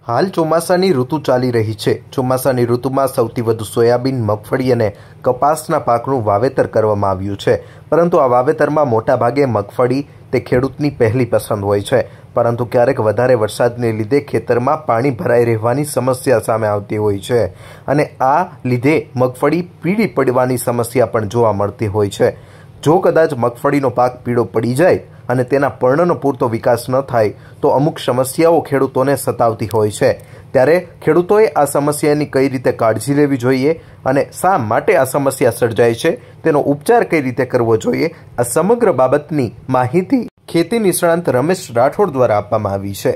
હાલ ચોમાસાની ઋતુ ચાલી રહી છે। ચોમાસાની ઋતુમાં સૌથી વધુ સોયાબીન, મગફળી અને કપાસના પાકનું વાવેતર કરવામાં આવ્યું છે। પરંતુ આ વાવેતરમાં મોટાભાગે મગફળી તે ખેડૂતની પહેલી પસંદ હોય છે। પરંતુ ક્યારેક વધારે વરસાદને લીધે ખેતરમાં પાણી ભરાઈ રહેવાની સમસ્યા સામે આવતી હોય છે અને આ લીધે મગફળી પીળી પડવાની સમસ્યા પણ જોવા મળતી હોય છે। જો કદાચ મગફળીનો પાક પીળો પડી જાય અને તેના પર્ણનો પૂરતો વિકાસ ન થાય તો અમુક સમસ્યાઓ ખેડૂતોને સતાવતી હોય છે। ત્યારે ખેડૂતોએ આ સમસ્યાની કઈ રીતે કાળજી લેવી જોઈએ અને શા માટે આ સમસ્યા સર્જાય છે તેનો ઉપચાર કઈ રીતે કરવો જોઈએ, આ સમગ્ર બાબતની માહિતી ખેતી નિષ્ણાંત રમેશ રાઠોડ દ્વારા આપવામાં આવી છે।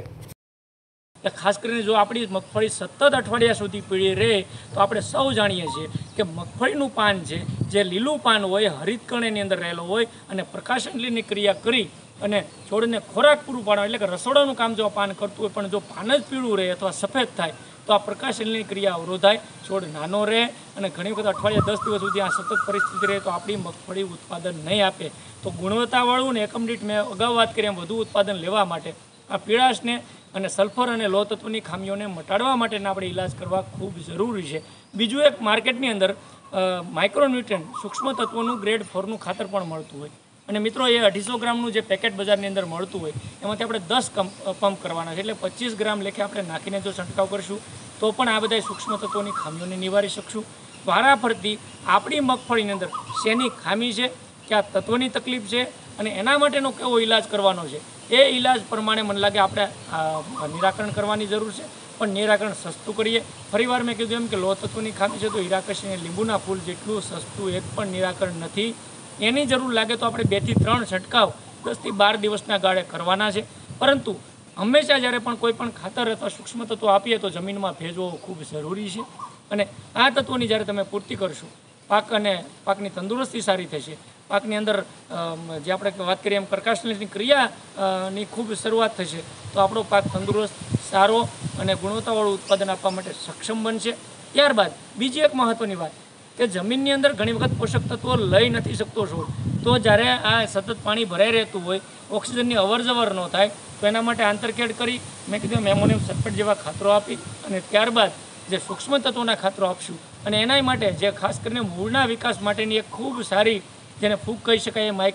ખાસ કરીને જો આપણી મગફળી સતત અઠવાડિયા સુધી પીળી રહે તો આપણે સૌ જાણીએ છીએ કે મગફળીનું પાન છે જે લીલું પાન હોય હરિતકણની અંદર રહેલો હોય અને પ્રકાશનની ક્રિયા કરી અને છોડને ખોરાક પૂરું પાડવા એટલે કે રસોડાનું કામ જો પાન કરતું હોય પણ જો પાન જ પીળું રહે અથવા સફેદ થાય તો આ પ્રકાશનની ક્રિયા અવરોધાય, છોડ નાનો રહે અને ઘણી વખત અઠવાડિયા 10 દિવસ સુધી આ સતત પરિસ્થિતિ રહે તો આપણી મગફળી ઉત્પાદન નહીં આપે। તો ગુણવત્તાવાળું ને એકમ દીઠ મેં અગાઉ વાત કરી એમ વધુ ઉત્પાદન લેવા માટે આ પીળાશને અને સલ્ફર અને લોહ તત્વની ખામીઓને મટાડવા માટેના આપણે ઇલાજ કરવા ખૂબ જરૂરી છે। બીજું એક માર્કેટની અંદર માઇક્રોન્યુટ્રન્ટ સૂક્ષ્મ તત્વોનું ગ્રેડ 4નું ખાતર પણ મળતું હોય અને મિત્રો એ 250 ગ્રામનું જે પેકેટ બજારની અંદર મળતું હોય એમાંથી આપણે 10 પંપ કરવાના છે એટલે 25 ગ્રામ લેખે આપણે નાખીને જો છંટકાવ કરશું તો પણ આ બધા સૂક્ષ્મ તત્વોની ખામીઓને નિવારી શકશું। વારાફરતી આપણી મગફળીની અંદર શેની ખામી છે, ક્યાં તત્વની તકલીફ છે અને એના માટેનો કેવો ઇલાજ કરવાનો છે એ ઇલાજ પ્રમાણે મને લાગે આપણે નિરાકરણ કરવાની જરૂર છે, પણ નિરાકરણ સસ્તું કરીએ। ફરીવાર મેં કીધું એમ કે લોહ તત્વની ખામી છે તો હીરાકશી અને લીંબુના ફૂલ જેટલું સસ્તું એક પણ નિરાકરણ નથી। એની જરૂર લાગે તો આપણે 2 થી 3 છંટકાવ 10 થી 12 દિવસના ગાળે કરવાના છે। પરંતુ હંમેશા જ્યારે પણ કોઈ પણ ખાતર અથવા સૂક્ષ્મ તત્વો આપીએ તો જમીનમાં ભેજ હોવો ખૂબ જરૂરી છે અને આ તત્વોની જ્યારે તમે પૂર્તિ કરશો પાક અને પાકની તંદુરસ્તી સારી થશે। પાકની અંદર જે આપણે વાત કરીએ એમ પ્રકાશની ક્રિયાની ખૂબ શરૂઆત થશે તો આપણો પાક તંદુરસ્ત, સારો અને ગુણવત્તાવાળું ઉત્પાદન આપવા માટે સક્ષમ બનશે। ત્યારબાદ બીજી એક મહત્ત્વની વાત કે જમીનની અંદર ઘણી વખત પોષક તત્વો લઈ નથી શકતો છોડ, તો જ્યારે આ સતત પાણી ભરાઈ રહેતું હોય, ઓક્સિજનની અવરજવર ન થાય તો એના માટે આંતરખેડ કરી મેં કીધું એમોનિયમ સલ્ફેટ જેવા ખાતરો આપી અને ત્યારબાદ જે સૂક્ષ્મ તત્વોના ખાતરો આપશું અને એના માટે જે ખાસ કરીને મૂળના વિકાસ માટેની એક ખૂબ સારી જેને ફૂગ કહી શકાય એ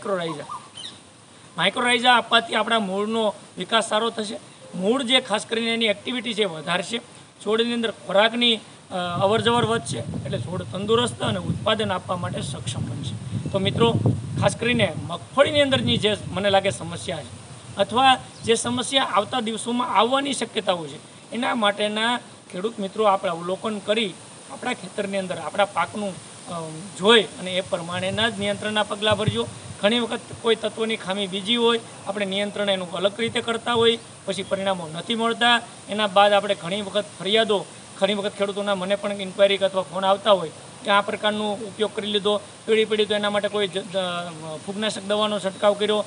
માઇક્રોરાઇઝા આપવાથી આપણા મૂળનો વિકાસ સારો થશે। મૂળ જે ખાસ કરીને એની એક્ટિવિટી છે વધારશે, છોડની અંદર ખોરાકની અવરજવર વધશે એટલે છોડ તંદુરસ્ત અને ઉત્પાદન આપવા માટે સક્ષમ બનશે। તો મિત્રો ખાસ કરીને મગફળીની અંદરની જે મને લાગે સમસ્યા છે અથવા જે સમસ્યા આવતા દિવસોમાં આવવાની શક્યતાઓ છે એના માટેના ખેડૂત મિત્રો આપણે અવલોકન કરી આપણા ખેતરની અંદર આપણા પાકનું જોઈ અને એ પ્રમાણેના જ નિયંત્રણના પગલાં ભરજો। ઘણી વખત કોઈ તત્વની ખામી બીજી હોય, આપણે નિયંત્રણ એનું અલગ રીતે કરતા હોય, પછી પરિણામો નથી મળતા, એના બાદ આપણે ઘણી વખત ફરિયાદો ઘણી વખત ખેડૂતોના મને પણ ઇન્ક્વાયરી અથવા ફોન આવતા હોય કે આ પ્રકારનો ઉપયોગ કરી લીધો, પીળી તો એના માટે કોઈ ફૂગનાશક દવાનો છંટકાવ કર્યો,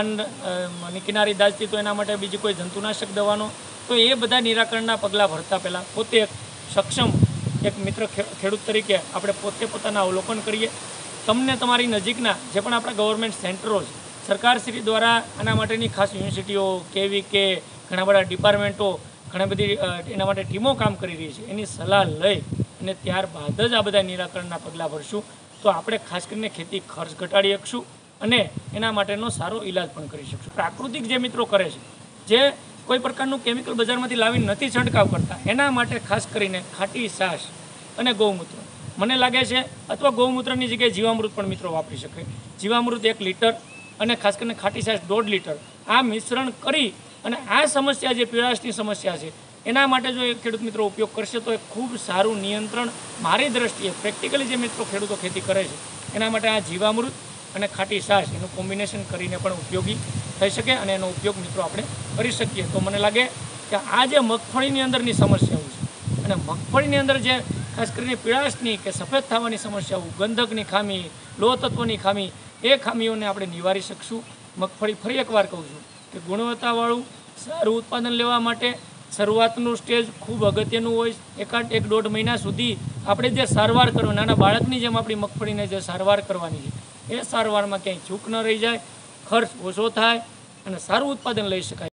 પાનની કિનારી દાજતી તો એના માટે બીજી કોઈ જંતુનાશક દવાનો, તો એ બધા નિરાકરણના પગલાં ભરતા પહેલાં પોતે એક સક્ષમ એક મિત્ર ખેડૂત તરીકે આપણે પોતે પોતાના અવલોકન કરીએ। તમને તમારી નજીકના જે પણ આપણા ગવર્મેન્ટ સેન્ટરો છે, સરકારશ્રી દ્વારા આના માટેની ખાસ યુનિવર્સિટીઓ, KVK, ઘણા બધા ડિપાર્ટમેન્ટો, ઘણી બધી એના માટે ટીમો કામ કરી રહી છે, એની સલાહ લઈ અને ત્યારબાદ જ આ બધા નિરાકરણના પગલાં ભરશું તો આપણે ખાસ કરીને ખેતી ખર્ચ ઘટાડી શકશું અને એના માટેનો સારો ઇલાજ પણ કરી શકશું। પ્રાકૃતિક જે મિત્રો કરે છે, જે કોઈ પ્રકારનું કેમિકલ બજારમાંથી લાવીને નથી છંટકાવ કરતા, એના માટે ખાસ કરીને ખાટી છાશ અને ગૌમૂત્ર મને લાગે છે અથવા ગૌમૂત્રની જગ્યાએ જીવામૃત પણ મિત્રો વાપરી શકે। જીવામૃત 1 લીટર અને ખાસ કરીને ખાટી છાશ 1.5 લીટર આ મિશ્રણ કરી અને આ સમસ્યા જે પીળાશની સમસ્યા છે એના માટે જો એક ખેડૂત મિત્રો ઉપયોગ કરશે તો એ ખૂબ સારું નિયંત્રણ મારી દ્રષ્ટિએ પ્રેક્ટિકલી જે મિત્રો ખેડૂતો ખેતી કરે છે એના માટે આ જીવામૃત અને ખાટી છાશ એનું કોમ્બિનેશન કરીને પણ ઉપયોગી થઈ શકે અને એનો ઉપયોગ મિત્રો આપણે કરી શકીએ। તો મને લાગે કે આ જે મગફળીની અંદરની સમસ્યાઓ છે અને મગફળીની અંદર જે ખાસ કરીને પીળાશની કે સફેદ થવાની સમસ્યાઓ, ગંધકની ખામી, લોહ તત્વની ખામી, એ ખામીઓને આપણે નિવારી શકશું। મગફળી ફરી એકવાર કહું છું કે ગુણવત્તાવાળું સારું ઉત્પાદન લેવા માટે શરૂઆતનું સ્ટેજ ખૂબ અગત્યનું હોય। 1.5 મહિના સુધી આપણે જે સારવાર કરવાની, નાના બાળકની જેમ આપણી મગફળીને જે સારવાર કરવાની છે એ સારવારમાં ક્યાંય ચૂક ન રહી જાય, ખર્ચ ઓછો થાય અને સારું ઉત્પાદન લઈ શકાય।